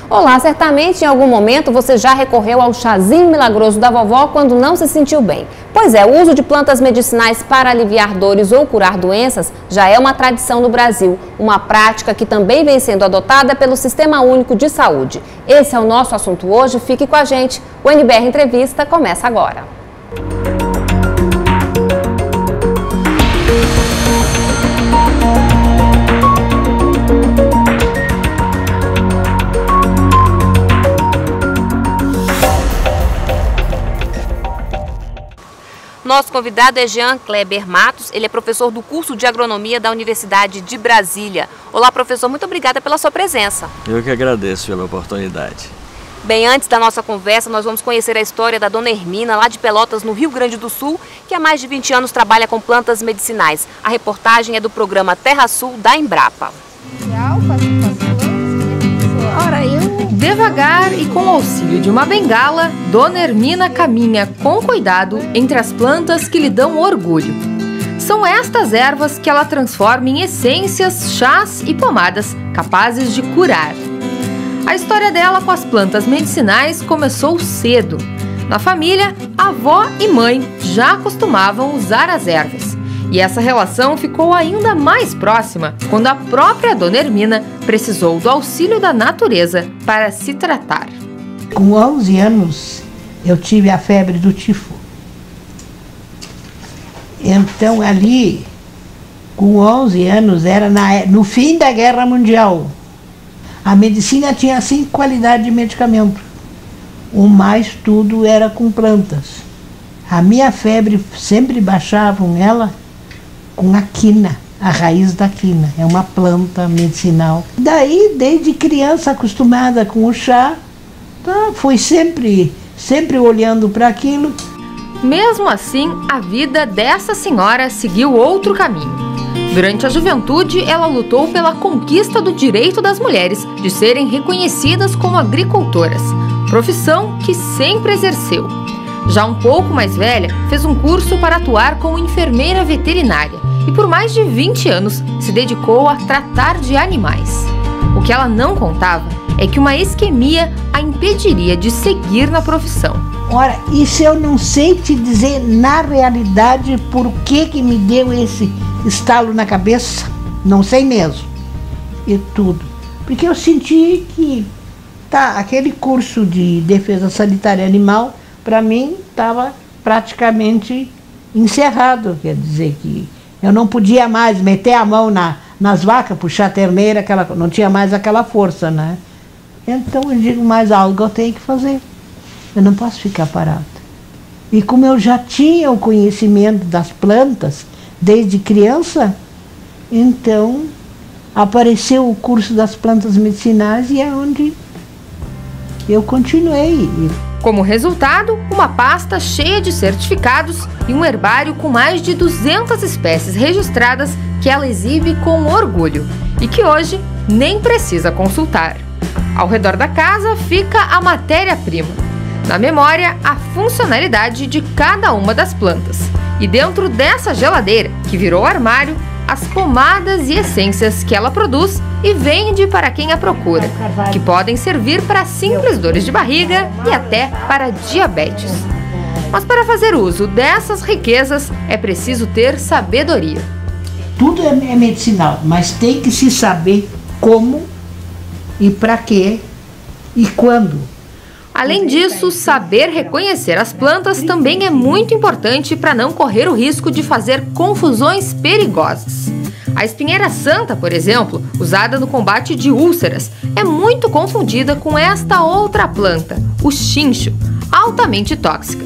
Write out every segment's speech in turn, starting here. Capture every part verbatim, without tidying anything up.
Olá, certamente em algum momento você já recorreu ao chazinho milagroso da vovó quando não se sentiu bem. Pois é, o uso de plantas medicinais para aliviar dores ou curar doenças já é uma tradição no Brasil, uma prática que também vem sendo adotada pelo Sistema Único de Saúde. Esse é o nosso assunto hoje, fique com a gente. O N B R Entrevista começa agora. Nosso convidado é Jean Kleber Matos, ele é professor do curso de Agronomia da Universidade de Brasília. Olá, professor, muito obrigada pela sua presença. Eu que agradeço pela oportunidade. Bem, antes da nossa conversa, nós vamos conhecer a história da Dona Hermina, lá de Pelotas, no Rio Grande do Sul, que há mais de vinte anos trabalha com plantas medicinais. A reportagem é do programa Terra Sul da Embrapa. Ora, eu... Devagar e com o auxílio de uma bengala, Dona Hermina caminha com cuidado entre as plantas que lhe dão orgulho. São estas ervas que ela transforma em essências, chás e pomadas capazes de curar. A história dela com as plantas medicinais começou cedo. Na família, a avó e mãe já costumavam usar as ervas. E essa relação ficou ainda mais próxima quando a própria Dona Hermina precisou do auxílio da natureza para se tratar. Com onze anos, eu tive a febre do tifo. Então, ali, com onze anos, era na, no fim da Guerra Mundial. A medicina tinha cinco qualidades de medicamento. O mais tudo era com plantas. A minha febre sempre baixava com ela com a quina, a raiz da quina. É uma planta medicinal. Daí, desde criança, acostumada com o chá, tá, fui sempre, sempre olhando para aquilo. Mesmo assim, a vida dessa senhora seguiu outro caminho. Durante a juventude, ela lutou pela conquista do direito das mulheres de serem reconhecidas como agricultoras, profissão que sempre exerceu. Já um pouco mais velha, fez um curso para atuar como enfermeira veterinária e por mais de vinte anos se dedicou a tratar de animais. O que ela não contava é que uma isquemia a impediria de seguir na profissão. Ora, isso eu não sei te dizer na realidade por que que me deu esse estalo na cabeça, não sei mesmo, e tudo. Porque eu senti que tá, aquele curso de defesa sanitária animal, para mim, estava praticamente encerrado. Quer dizer que eu não podia mais meter a mão na, nas vacas, puxar a terneira, aquela, não tinha mais aquela força, né? Então eu digo, mais algo eu tenho que fazer. Eu não posso ficar parado. E como eu já tinha o conhecimento das plantas desde criança, então apareceu o curso das plantas medicinais e é onde eu continuei. Como resultado, uma pasta cheia de certificados e um herbário com mais de duzentas espécies registradas que ela exibe com orgulho e que hoje nem precisa consultar. Ao redor da casa fica a matéria-prima. Na memória, a funcionalidade de cada uma das plantas. E dentro dessa geladeira, que virou armário, as pomadas e essências que ela produz e vende para quem a procura, que podem servir para simples dores de barriga e até para diabetes. Mas para fazer uso dessas riquezas é preciso ter sabedoria. Tudo é medicinal, mas tem que se saber como e para quê e quando. Além disso, saber reconhecer as plantas também é muito importante para não correr o risco de fazer confusões perigosas. A espinheira santa, por exemplo, usada no combate de úlceras, é muito confundida com esta outra planta, o chincho, altamente tóxica.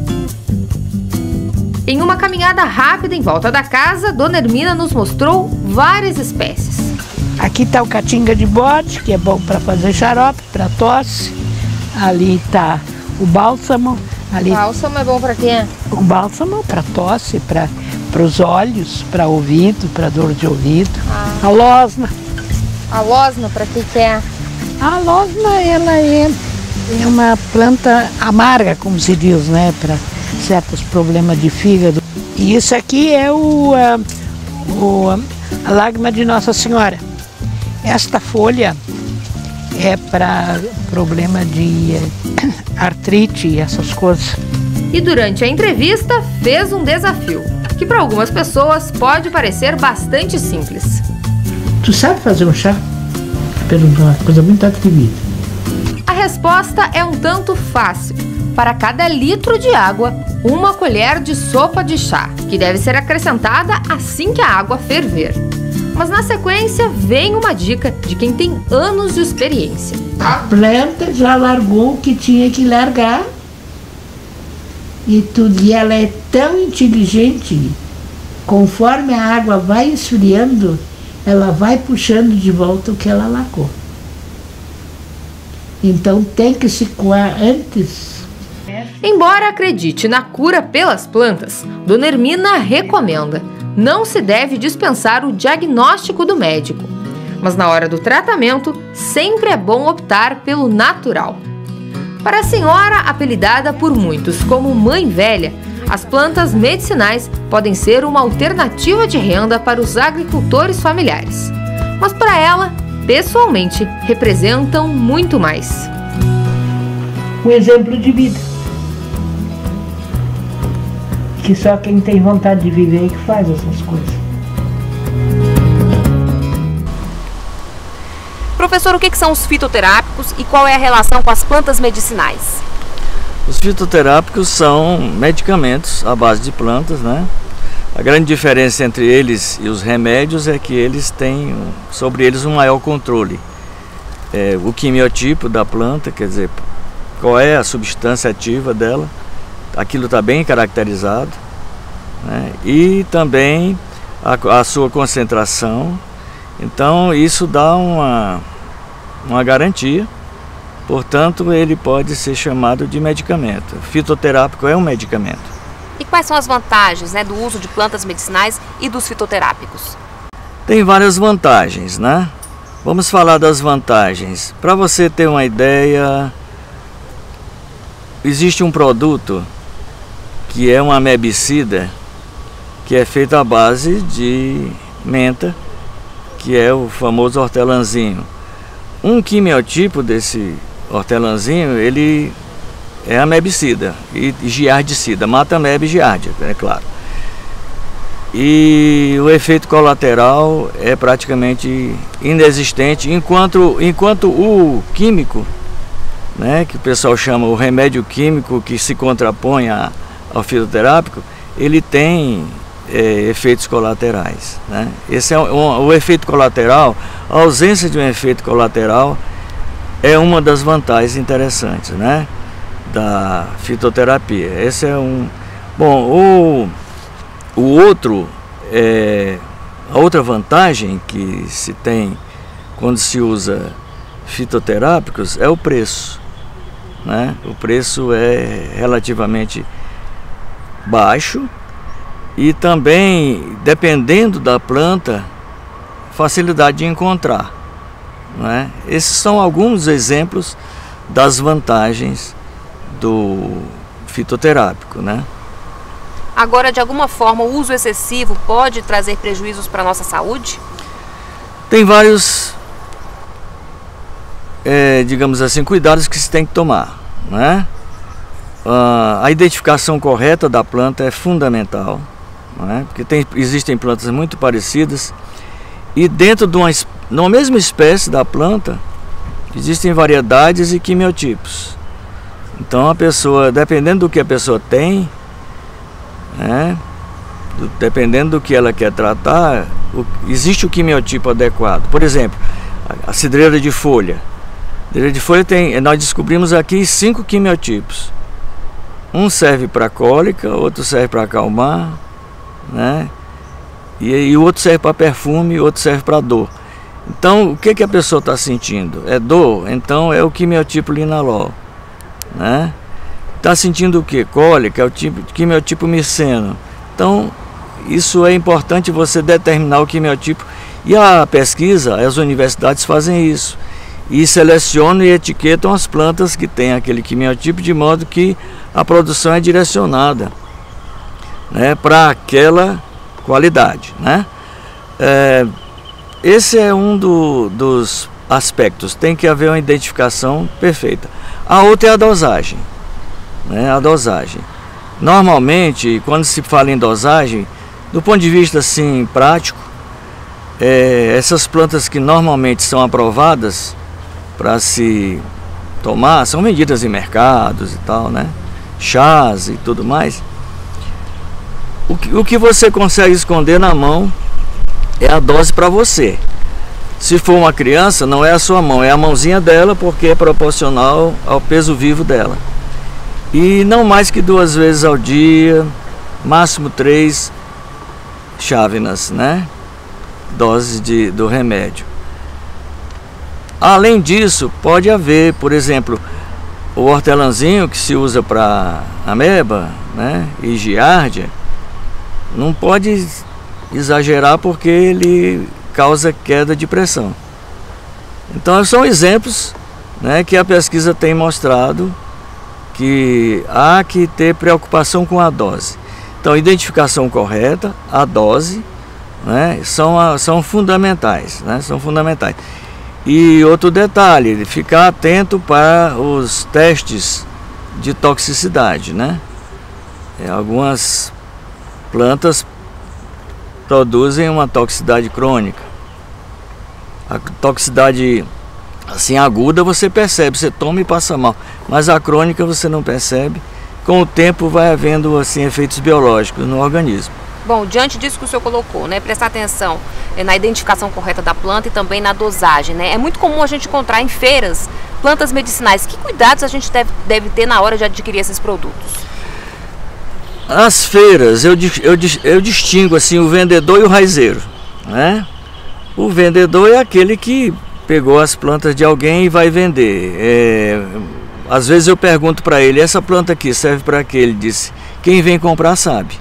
Em uma caminhada rápida em volta da casa, Dona Hermina nos mostrou várias espécies. Aqui está o catinga de bode, que é bom para fazer xarope, para tosse. Ali está o bálsamo. Ali... O bálsamo é bom para quê? O bálsamo para tosse, para os olhos, para ouvido, para dor de ouvido. Ah. A losna. A losna, para que que é? A losna, ela é, é uma planta amarga, como se diz, né? Para certos problemas de fígado. E isso aqui é o, a, o, a lágrima de Nossa Senhora. Esta folha é para problema de artrite e essas coisas. E durante a entrevista fez um desafio, que para algumas pessoas pode parecer bastante simples. Tu sabe fazer um chá? Perguntou, uma coisa muito atrevida. A resposta é um tanto fácil. Para cada litro de água, uma colher de sopa de chá, que deve ser acrescentada assim que a água ferver. Mas na sequência vem uma dica de quem tem anos de experiência. A planta já largou o que tinha que largar. E tudo, e ela é tão inteligente, conforme a água vai esfriando, ela vai puxando de volta o que ela largou. Então tem que se coar antes. Embora acredite na cura pelas plantas, Dona Hermina recomenda: não se deve dispensar o diagnóstico do médico. Mas na hora do tratamento, sempre é bom optar pelo natural. Para a senhora, apelidada por muitos como Mãe Velha, as plantas medicinais podem ser uma alternativa de renda para os agricultores familiares. Mas para ela, pessoalmente, representam muito mais. Um exemplo de vida. Que só quem tem vontade de viver é que faz essas coisas. Professor, o que são os fitoterápicos e qual é a relação com as plantas medicinais? Os fitoterápicos são medicamentos à base de plantas, né? A grande diferença entre eles e os remédios é que eles têm sobre eles um maior controle. É, o quimiotipo da planta, quer dizer, qual é a substância ativa dela, aquilo está bem caracterizado, né? E também a, a sua concentração. Então isso dá uma, uma garantia, portanto ele pode ser chamado de medicamento. Fitoterápico é um medicamento. E quais são as vantagens, né, do uso de plantas medicinais e dos fitoterápicos? Tem várias vantagens, né? Vamos falar das vantagens. Para você ter uma ideia, existe um produto que é um amebicida, que é feito à base de menta, que é o famoso hortelãzinho. Um quimiotipo desse hortelãzinho, ele é amebicida e giardicida, mata ameba e giardia, é claro. E o efeito colateral é praticamente inexistente, enquanto, enquanto o químico, né, que o pessoal chama o remédio químico que se contrapõe a, ao fitoterápico, ele tem é, efeitos colaterais, né? Esse é um, o efeito colateral, a ausência de um efeito colateral é uma das vantagens interessantes, né, da fitoterapia. Esse é um... Bom, o, o outro, é, a outra vantagem que se tem quando se usa fitoterápicos é o preço, né? O preço é relativamente baixo e também, dependendo da planta, facilidade de encontrar, né? Esses são alguns exemplos das vantagens do fitoterápico, né? Agora, de alguma forma, o uso excessivo pode trazer prejuízos para a nossa saúde? Tem vários, é, digamos assim, cuidados que se tem que tomar, né? Uh, a identificação correta da planta é fundamental, né? Porque tem, existem plantas muito parecidas e dentro de uma, numa mesma espécie da planta existem variedades e quimiotipos. Então a pessoa, dependendo do que a pessoa tem, né, dependendo do que ela quer tratar, o, existe o quimiotipo adequado. Por exemplo, a, a cidreira de folha. A cidreira de folha tem, nós descobrimos aqui cinco quimiotipos. Um serve para cólica, outro serve para acalmar, né? E, e o outro serve para perfume, e outro serve para dor. Então, o que, que a pessoa está sentindo? É dor? Então é o quimiotipo linalol, né? Está sentindo o que? Cólica, é o tipo, quimiotipo miceno. Então, isso é importante você determinar o quimiotipo. E a pesquisa, as universidades fazem isso. E selecionam e etiquetam as plantas que têm aquele quimiotipo, de modo que a produção é direcionada, né, para aquela qualidade, né? É, esse é um do, dos aspectos. Tem que haver uma identificação perfeita. A outra é a dosagem, né? A dosagem. Normalmente, quando se fala em dosagem, do ponto de vista assim prático, é, essas plantas que normalmente são aprovadas para se tomar são vendidas em mercados e tal, né? Chás e tudo mais. O que, o que você consegue esconder na mão é a dose para você. Se for uma criança, não é a sua mão, é a mãozinha dela, porque é proporcional ao peso vivo dela. E não mais que duas vezes ao dia, máximo três chávenas, né? Doses de, do remédio. Além disso, pode haver, por exemplo, o hortelãzinho que se usa para ameba, né? E giardia, não pode exagerar porque ele causa queda de pressão. Então são exemplos, né, que a pesquisa tem mostrado que há que ter preocupação com a dose. Então, identificação correta, a dose, né, são, a, são fundamentais, né, são fundamentais. E outro detalhe, ficar atento para os testes de toxicidade, né? É, algumas plantas produzem uma toxicidade crônica. A toxicidade assim aguda você percebe, você toma e passa mal, mas a crônica você não percebe. Com o tempo vai havendo assim efeitos biológicos no organismo. Bom, diante disso que o senhor colocou, né, prestar atenção na identificação correta da planta e também na dosagem, né? É muito comum a gente encontrar em feiras plantas medicinais. Que cuidados a gente deve, deve ter na hora de adquirir esses produtos? As feiras, eu, eu, eu distingo assim o vendedor e o raizeiro, né? O vendedor é aquele que pegou as plantas de alguém e vai vender. É, às vezes eu pergunto para ele, essa planta aqui serve para quê? Ele disse, quem vem comprar sabe.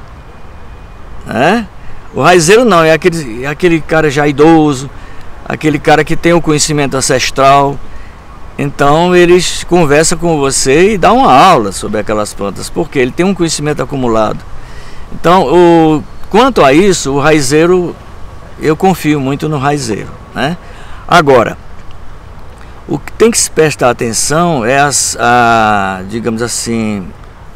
É? O raizeiro não, é aquele, é aquele cara já idoso, aquele cara que tem o conhecimento ancestral. Então eles conversam com você e dão uma aula sobre aquelas plantas, porque ele tem um conhecimento acumulado. Então, o, quanto a isso, o raizeiro, eu confio muito no raizeiro, né? Agora, o que tem que se prestar atenção é as, a, digamos assim,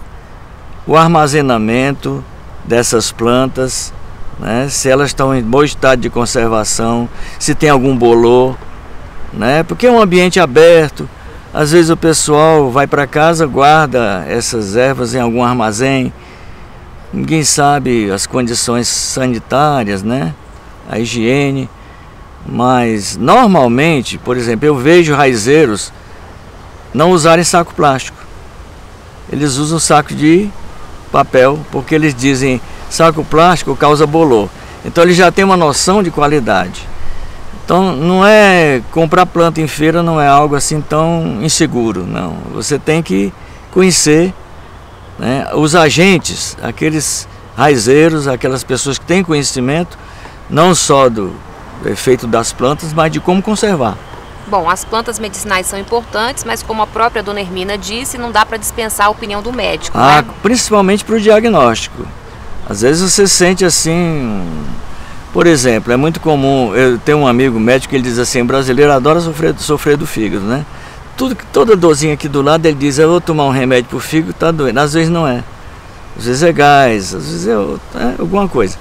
o armazenamento dessas plantas, né? Se elas estão em bom estado de conservação, se tem algum bolor, né? Porque é um ambiente aberto, às vezes o pessoal vai para casa, guarda essas ervas em algum armazém, ninguém sabe as condições sanitárias, né? A higiene, mas normalmente, por exemplo, eu vejo raizeiros não usarem saco plástico, eles usam saco de papel, porque eles dizem saco plástico causa bolor, então eles já têm uma noção de qualidade. Então não é comprar planta em feira, não é algo assim tão inseguro, não. Você tem que conhecer, né, os agentes, aqueles raizeiros, aquelas pessoas que têm conhecimento não só do efeito das plantas, mas de como conservar. Bom, as plantas medicinais são importantes, mas como a própria dona Hermina disse, não dá para dispensar a opinião do médico, ah, né? Principalmente para o diagnóstico. Às vezes você sente assim, por exemplo, é muito comum, eu tenho um amigo médico que ele diz assim, brasileiro adora sofrer, sofrer do fígado, né? Tudo, toda dorzinha aqui do lado ele diz, eu vou tomar um remédio para o fígado, tá doendo. Às vezes não é, às vezes é gás, às vezes é, é alguma coisa.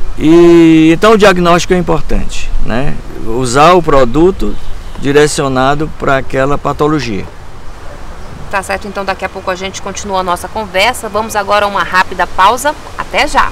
E então o diagnóstico é importante, né? Usar o produto direcionado para aquela patologia. Tá certo, então daqui a pouco a gente continua a nossa conversa. Vamos agora a uma rápida pausa. Até já!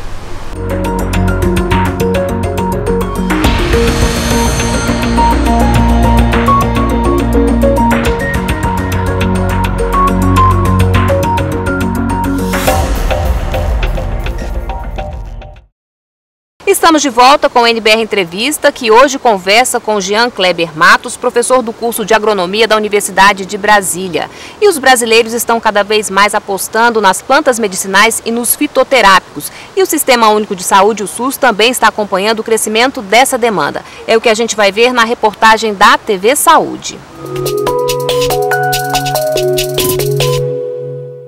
Estamos de volta com o N B R Entrevista, que hoje conversa com Jean Kleber Matos, professor do curso de Agronomia da Universidade de Brasília. E os brasileiros estão cada vez mais apostando nas plantas medicinais e nos fitoterápicos. E o Sistema Único de Saúde, o SUS, também está acompanhando o crescimento dessa demanda. É o que a gente vai ver na reportagem da T V Saúde.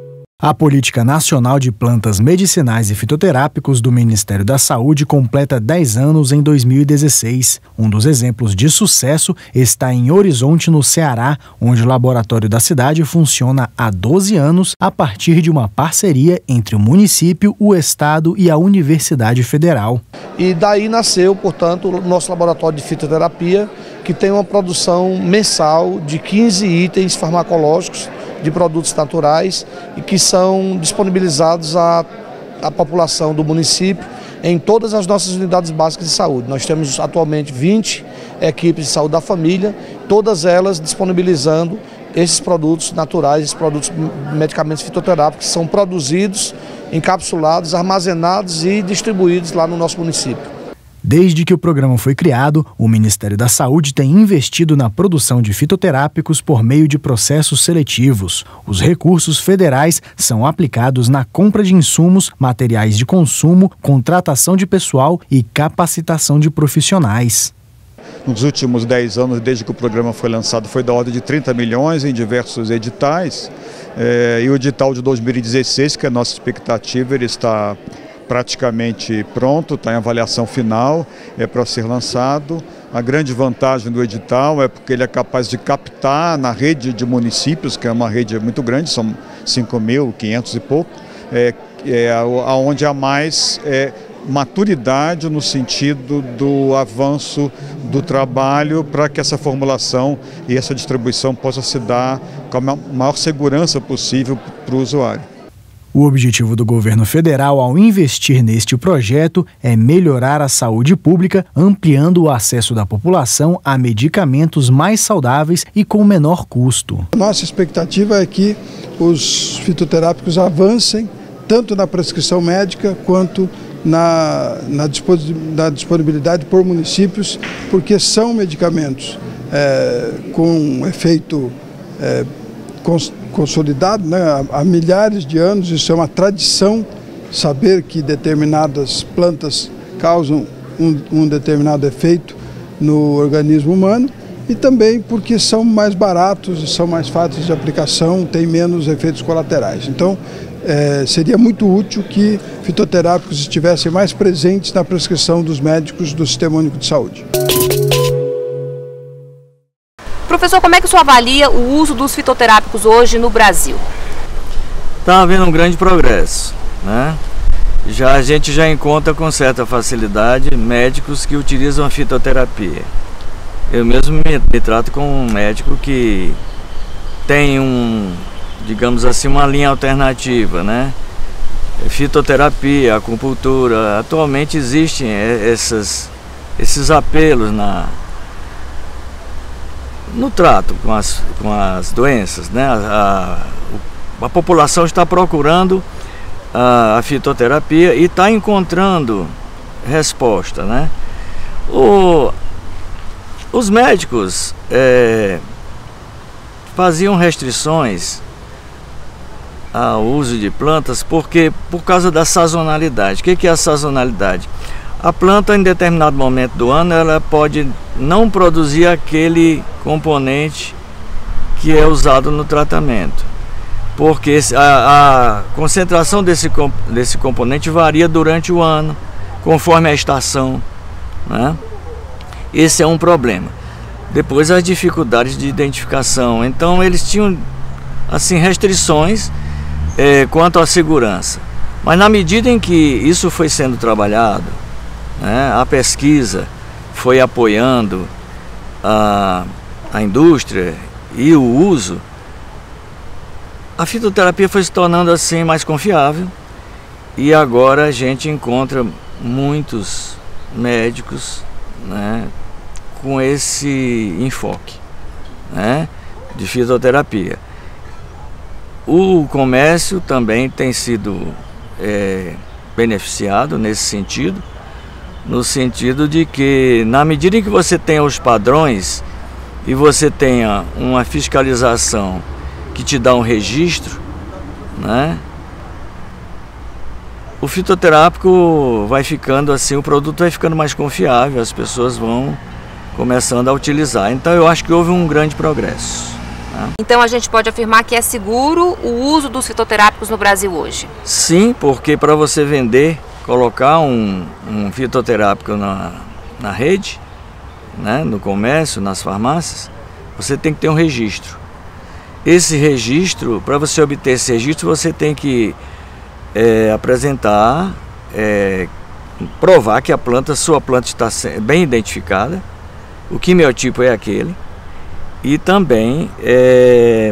A Política Nacional de Plantas Medicinais e Fitoterápicos do Ministério da Saúde completa dez anos em dois mil e dezesseis. Um dos exemplos de sucesso está em Horizonte, no Ceará, onde o laboratório da cidade funciona há doze anos a partir de uma parceria entre o município, o estado e a Universidade Federal. E daí nasceu, portanto, o nosso laboratório de fitoterapia, que tem uma produção mensal de quinze itens farmacológicos de produtos naturais e que são disponibilizados à, à população do município em todas as nossas unidades básicas de saúde. Nós temos atualmente vinte equipes de saúde da família, todas elas disponibilizando esses produtos naturais, esses produtos medicamentos fitoterápicos que são produzidos, encapsulados, armazenados e distribuídos lá no nosso município. Desde que o programa foi criado, o Ministério da Saúde tem investido na produção de fitoterápicos por meio de processos seletivos. Os recursos federais são aplicados na compra de insumos, materiais de consumo, contratação de pessoal e capacitação de profissionais. Nos últimos dez anos, desde que o programa foi lançado, foi da ordem de trinta milhões em diversos editais. É, e o edital de dois mil e dezesseis, que é a nossa expectativa, ele está praticamente pronto, está em avaliação final, é para ser lançado. A grande vantagem do edital é porque ele é capaz de captar na rede de municípios, que é uma rede muito grande, são cinco mil e quinhentos e pouco, é, é, onde há mais é, maturidade no sentido do avanço do trabalho para que essa formulação e essa distribuição possa se dar com a maior segurança possível para o usuário. O objetivo do governo federal ao investir neste projeto é melhorar a saúde pública, ampliando o acesso da população a medicamentos mais saudáveis e com menor custo. Nossa expectativa é que os fitoterápicos avancem tanto na prescrição médica quanto na, na, na disponibilidade por municípios, porque são medicamentos é, com efeito é, consolidado, né, há milhares de anos. Isso é uma tradição, saber que determinadas plantas causam um, um determinado efeito no organismo humano, e também porque são mais baratos, são mais fáceis de aplicação, têm menos efeitos colaterais. Então, é, seria muito útil que fitoterápicos estivessem mais presentes na prescrição dos médicos do Sistema Único de Saúde. Professor, como é que o senhor avalia o uso dos fitoterápicos hoje no Brasil? Está havendo um grande progresso, né? Já, a gente já encontra com certa facilidade médicos que utilizam a fitoterapia. Eu mesmo me, me trato com um médico que tem um, digamos assim, uma linha alternativa, né? Fitoterapia, acupuntura. Atualmente existem essas, esses apelos na no trato com as, com as doenças, né? A, a, a população está procurando a, a fitoterapia e está encontrando resposta, né? O, os médicos é, faziam restrições ao uso de plantas porque por causa da sazonalidade. O que, que é a sazonalidade? A planta, em determinado momento do ano, ela pode não produzir aquele componente que é usado no tratamento, porque a, a concentração desse, desse componente varia durante o ano, conforme a estação, né? Esse é um problema. Depois, as dificuldades de identificação. Então, eles tinham assim restrições é, quanto à segurança. Mas na medida em que isso foi sendo trabalhado, né, a pesquisa foi apoiando a, a indústria e o uso, a fitoterapia foi se tornando assim mais confiável, e agora a gente encontra muitos médicos, né, com esse enfoque, né, de fitoterapia. O comércio também tem sido é, beneficiado nesse sentido, no sentido de que, na medida em que você tenha os padrões e você tenha uma fiscalização que te dá um registro, né, o fitoterápico vai ficando assim, o produto vai ficando mais confiável, as pessoas vão começando a utilizar. Então eu acho que houve um grande progresso. Né? Então a gente pode afirmar que é seguro o uso dos fitoterápicos no Brasil hoje? Sim, porque para você vender, colocar um, um fitoterápico na, na rede, né, no comércio, nas farmácias, você tem que ter um registro. Esse registro, para você obter esse registro, você tem que é, apresentar, é, provar que a planta, sua planta está bem identificada, o quimiotipo é aquele, e também é,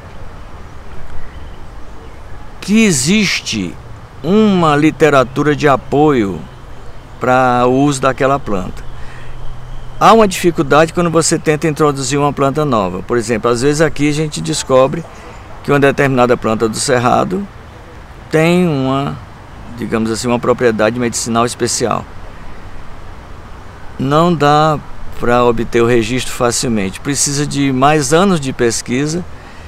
que existe uma literatura de apoio para o uso daquela planta. Há uma dificuldade quando você tenta introduzir uma planta nova. Por exemplo, às vezes aqui a gente descobre que uma determinada planta do cerrado tem uma, digamos assim, uma propriedade medicinal especial. Não dá para obter o registro facilmente. Precisa de mais anos de pesquisa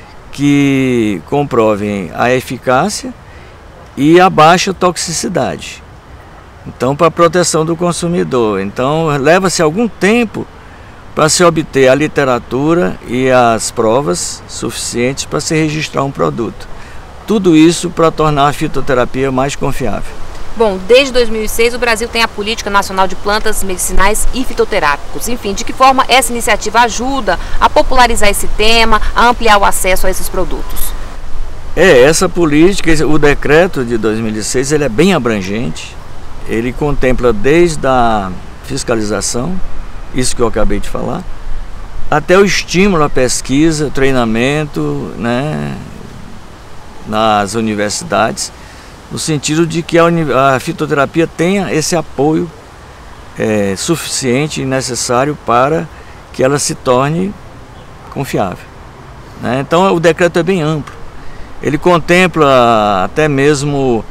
que comprovem a eficácia e a baixa toxicidade. Então, para a proteção do consumidor. Então, leva-se algum tempo para se obter a literatura e as provas suficientes para se registrar um produto. Tudo isso para tornar a fitoterapia mais confiável. Bom, desde dois mil e seis o Brasil tem a Política Nacional de Plantas Medicinais e Fitoterápicos. Enfim, de que forma essa iniciativa ajuda a popularizar esse tema, a ampliar o acesso a esses produtos? É, essa política, o decreto de dois mil e seis, ele é bem abrangente. Ele contempla desde a fiscalização, isso que eu acabei de falar, até o estímulo à pesquisa, treinamento, né, nas universidades, no sentido de que a, a fitoterapia tenha esse apoio é, suficiente e necessário para que ela se torne confiável. Né? Então o decreto é bem amplo. Ele contempla até mesmo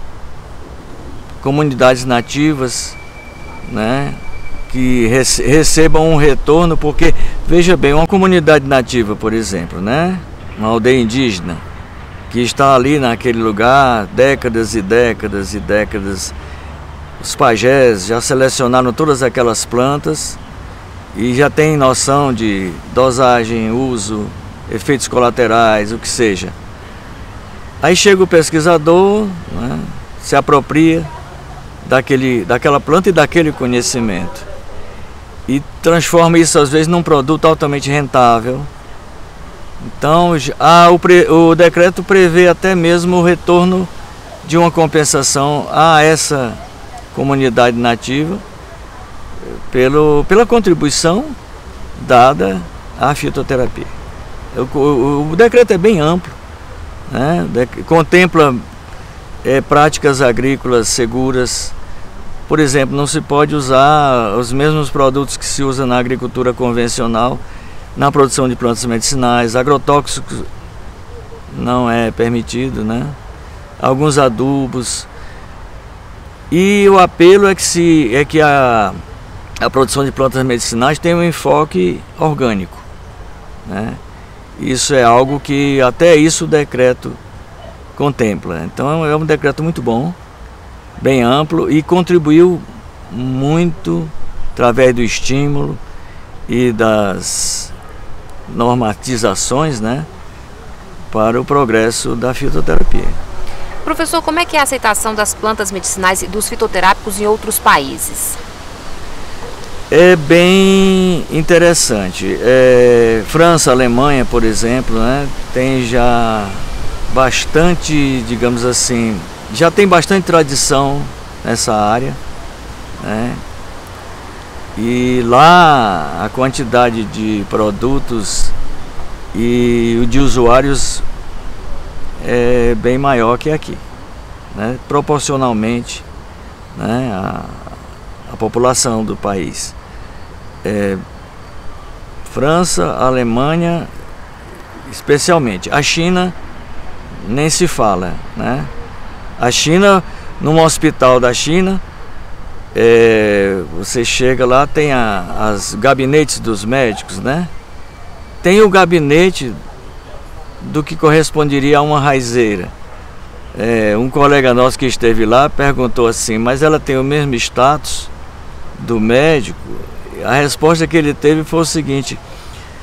comunidades nativas, né, que rece recebam um retorno, porque, veja bem, uma comunidade nativa, por exemplo, né, uma aldeia indígena, que está ali naquele lugar décadas e décadas e décadas, os pajés já selecionaram todas aquelas plantas e já tem noção de dosagem, uso, efeitos colaterais, o que seja. Aí chega o pesquisador, né, se apropria daquele, daquela planta e daquele conhecimento e transforma isso às vezes num produto altamente rentável. Então ah, o, pre, o decreto prevê até mesmo o retorno de uma compensação a essa comunidade nativa pelo, pela contribuição dada à fitoterapia. O, o, o decreto é bem amplo, né? Contempla é, práticas agrícolas seguras. Por exemplo, não se pode usar os mesmos produtos que se usa na agricultura convencional na produção de plantas medicinais. Agrotóxicos não é permitido, né? Alguns adubos. E o apelo é que, se, é que a, a produção de plantas medicinais tenha um enfoque orgânico, né? Isso é algo que até isso o decreto contempla. Então é um decreto muito bom, bem amplo e contribuiu muito através do estímulo e das normatizações, né, para o progresso da fitoterapia. Professor, como é que é a aceitação das plantas medicinais e dos fitoterápicos em outros países? É bem interessante. É, França, Alemanha, por exemplo, né, tem já bastante, digamos assim, já tem bastante tradição nessa área, né? E lá a quantidade de produtos e de usuários é bem maior que aqui, né? Proporcionalmente, né, a, a população do país. É, França, Alemanha, especialmente. A China nem se fala, né? A China, num hospital da China, é, você chega lá, tem a, as gabinetes dos médicos, né? Tem o gabinete do que corresponderia a uma raizeira. É, um colega nosso que esteve lá perguntou assim, mas ela tem o mesmo status do médico? A resposta que ele teve foi o seguinte: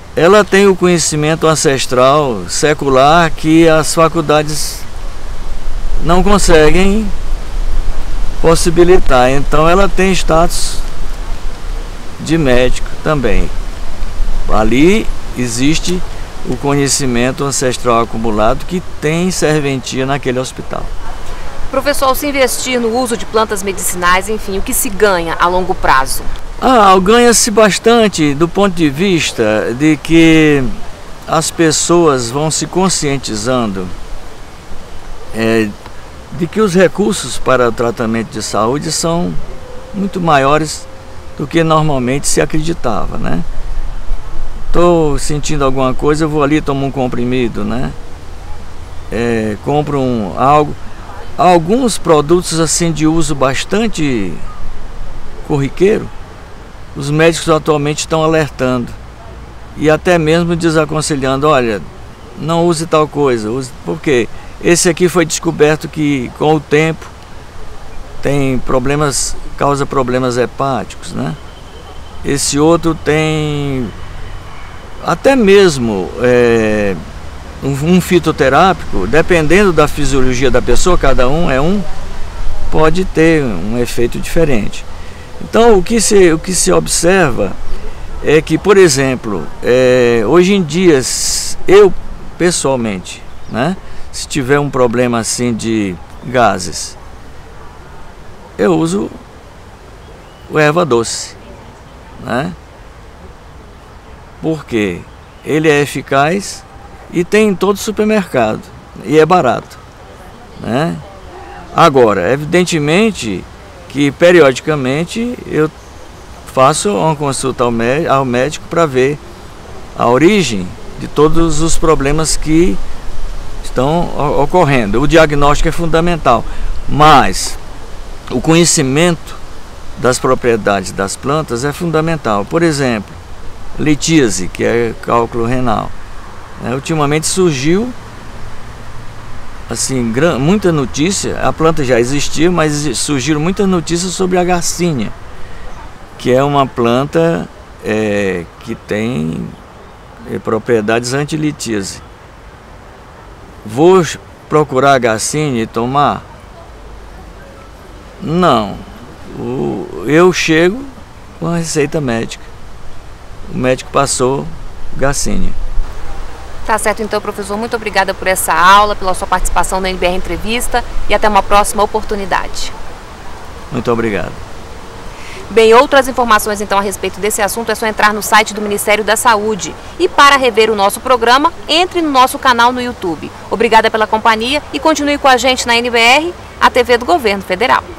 ela tem o conhecimento ancestral, secular, que as faculdades não conseguem possibilitar. Então ela tem status de médico também. Ali existe o conhecimento ancestral acumulado que tem serventia naquele hospital. Professor, ao se investir no uso de plantas medicinais, enfim, o que se ganha a longo prazo? Ah, ganha-se bastante do ponto de vista de que as pessoas vão se conscientizando é, de que os recursos para o tratamento de saúde são muito maiores do que normalmente se acreditava, né? Estou sentindo alguma coisa, eu vou ali, tomo um comprimido, né? É, compro um, algo. Alguns produtos assim de uso bastante corriqueiro, os médicos atualmente estão alertando e até mesmo desaconselhando, olha, não use tal coisa, use, porque esse aqui foi descoberto que com o tempo tem problemas, causa problemas hepáticos, né? Esse outro tem até mesmo é, um, um fitoterápico, dependendo da fisiologia da pessoa, cada um é um, pode ter um efeito diferente. Então o que se, o que se observa é que, por exemplo, é, hoje em dia, eu pessoalmente, né, se tiver um problema assim de gases, eu uso o erva doce, né? Porque ele é eficaz e tem em todo supermercado e é barato, né? Agora, evidentemente que periodicamente eu faço uma consulta ao médico, ao médico para ver a origem de todos os problemas que estão ocorrendo. O diagnóstico é fundamental, mas o conhecimento das propriedades das plantas é fundamental. Por exemplo, litíase, que é cálculo renal. É, ultimamente surgiu assim, muita notícia, a planta já existia, mas surgiram muitas notícias sobre a garcínia, que é uma planta é, que tem é, propriedades anti-litíase. Vou procurar a garcínia e tomar? Não. O, eu chego com a receita médica. O médico passou garcínia. Tá certo então, professor. Muito obrigada por essa aula, pela sua participação na N B R Entrevista e até uma próxima oportunidade. Muito obrigado. Bem, outras informações então a respeito desse assunto é só entrar no site do Ministério da Saúde. E para rever o nosso programa, entre no nosso canal no YouTube. Obrigada pela companhia e continue com a gente na N B R, a T V do Governo Federal.